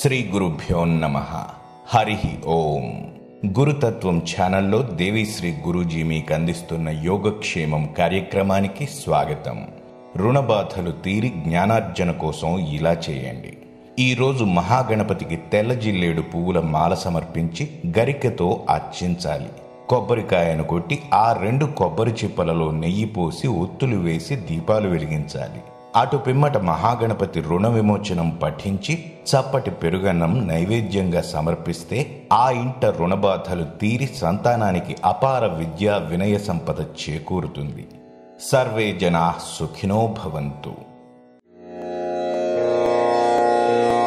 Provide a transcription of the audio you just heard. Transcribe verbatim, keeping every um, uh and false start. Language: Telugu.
శ్రీ గురుభ్యో నమః. హరి ఓం. గురుతత్వం ఛానల్లో దేవిశ్రీ గురూజీ మీకు అందిస్తున్న యోగక్షేమం కార్యక్రమానికి స్వాగతం. రుణబాధలు తీరి జ్ఞానార్జన కోసం ఇలా చేయండి. ఈరోజు మహాగణపతికి తెల్ల జిల్లేడు పువ్వుల మాల సమర్పించి గరికతో అర్చించాలి. కొబ్బరికాయను కొట్టి ఆ రెండు కొబ్బరి చిప్పలలో నెయ్యి పోసి ఒత్తులు వేసి దీపాలు వెలిగించాలి. అటు పిమ్మట మహాగణపతి రుణ విమోచనం పఠించి చప్పటి పెరుగన్నం నైవేద్యంగా సమర్పిస్తే ఆ ఇంట రుణబాధలు తీరి సంతానానికి అపార విద్యా వినయ సంపద చేకూరుతుంది. సర్వే జనా సుఖినో భవంతు.